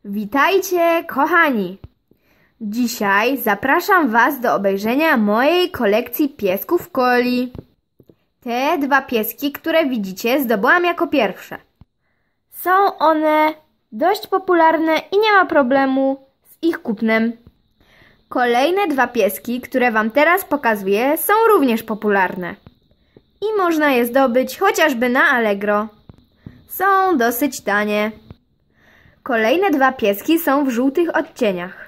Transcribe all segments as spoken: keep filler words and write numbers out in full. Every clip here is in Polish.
Witajcie, kochani! Dzisiaj zapraszam Was do obejrzenia mojej kolekcji piesków Collie. Te dwa pieski, które widzicie, zdobyłam jako pierwsze. Są one dość popularne i nie ma problemu z ich kupnem. Kolejne dwa pieski, które Wam teraz pokazuję, są również popularne. I można je zdobyć chociażby na Allegro. Są dosyć tanie. Kolejne dwa pieski są w żółtych odcieniach.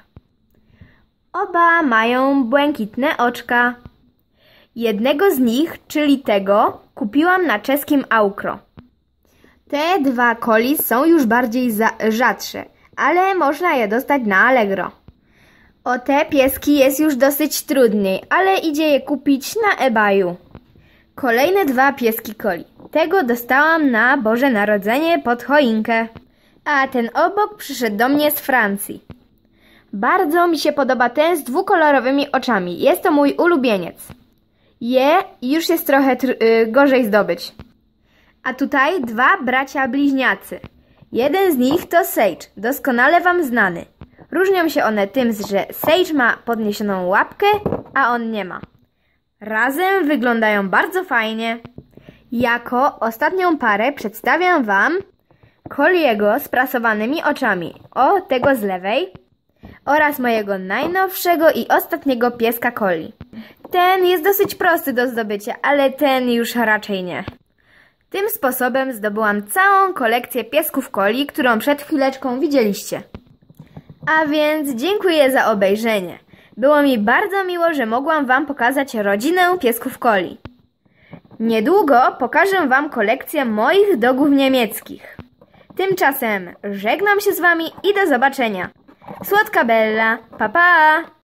Oba mają błękitne oczka. Jednego z nich, czyli tego, kupiłam na czeskim Aukro. Te dwa Collie są już bardziej rzadsze, ale można je dostać na Allegro. O te pieski jest już dosyć trudniej, ale idzie je kupić na eBayu. Kolejne dwa pieski Collie. Tego dostałam na Boże Narodzenie pod choinkę. A ten obok przyszedł do mnie z Francji. Bardzo mi się podoba ten z dwukolorowymi oczami. Jest to mój ulubieniec. Je już jest trochę yy, gorzej zdobyć. A tutaj dwa bracia bliźniacy. Jeden z nich to Sage, doskonale Wam znany. Różnią się one tym, że Sage ma podniesioną łapkę, a on nie ma. Razem wyglądają bardzo fajnie. Jako ostatnią parę przedstawiam Wam Colliego z prasowanymi oczami, o tego z lewej, oraz mojego najnowszego i ostatniego pieska Collie. Ten jest dosyć prosty do zdobycia, ale ten już raczej nie. Tym sposobem zdobyłam całą kolekcję piesków Collie, którą przed chwileczką widzieliście. A więc dziękuję za obejrzenie. Było mi bardzo miło, że mogłam Wam pokazać rodzinę piesków Collie. Niedługo pokażę Wam kolekcję moich dogów niemieckich. Tymczasem żegnam się z Wami i do zobaczenia. Słodka Bella, pa pa!